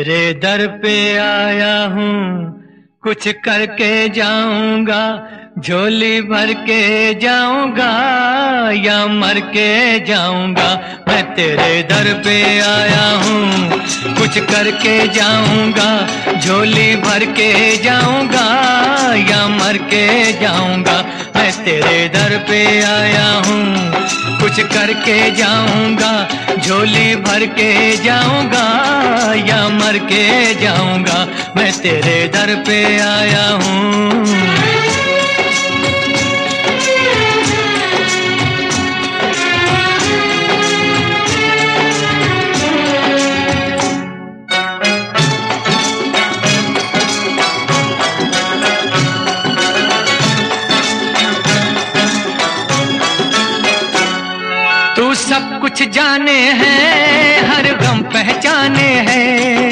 तेरे दर पे आया हूँ, कुछ करके जाऊंगा, झोली भर के जाऊंगा या मर के जाऊंगा। मैं तेरे दर पे आया हूँ, कुछ करके जाऊंगा, झोली भर के जाऊंगा या मर के जाऊंगा। मैं तेरे दर पे आया हूँ, कुछ करके जाऊंगा, झोली भर के जाऊंगा या मर के जाऊंगा। मैं तेरे दर पे आया हूँ। तू सब कुछ जाने हैं, हर गम पहचाने हैं।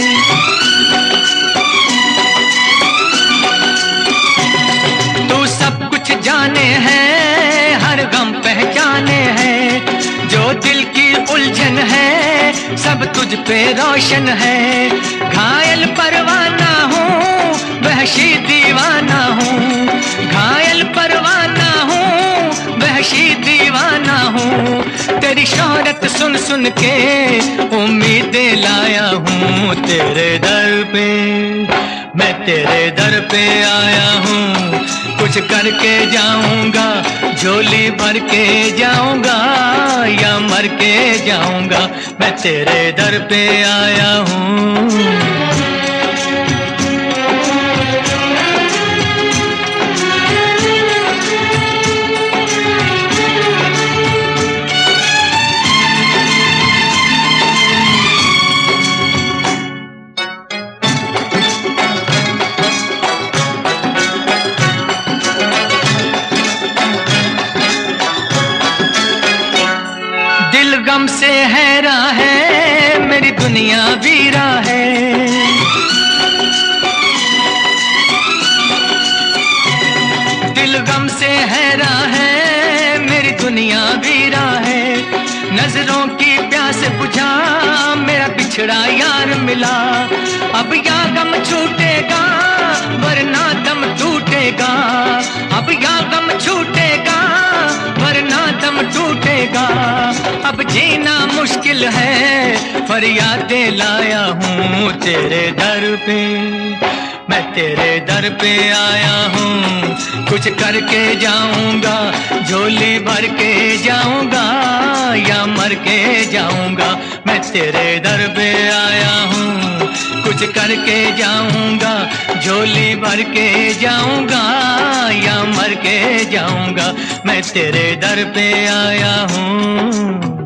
तू सब कुछ जाने हैं, हर गम पहचाने हैं। जो दिल की उलझन है, सब तुझ पे रोशन है। घायल परवाना हूँ, वहशी दीवाना हूँ। घायल परवाना हूँ, वहशी दीवाना हूँ। तेरी शोहरत सुन सुन के उम्मीदें लाया हूँ तेरे दर पे। मैं तेरे दर पे आया हूँ, कुछ करके जाऊंगा, झोली भर के जाऊंगा या मर के जाऊंगा। मैं तेरे दर पे आया हूँ। दिल गम से हैरां है, मेरी दुनिया वीरा है। दिल गम से हैरां है, मेरी दुनिया वीरा है। नजरों की प्यास बुझा, मेरा बिछड़ा यार मिला। अब या गम छूटेगा, वरना दम टूटेगा। अब या गम छूटेगा, वरना दम टूटेगा। अब जीना मुश्किल है, फरियादें लाया हूँ तेरे दर पे। मैं तेरे दर पे आया हूँ, कुछ करके जाऊंगा, झोली भर के जाऊंगा या मर के जाऊंगा। मैं तेरे दर पे आया हूँ, कुछ करके जाऊंगा, झोली भर के जाऊंगा या मर के जाऊंगा। मैं तेरे दर पे आया हूँ।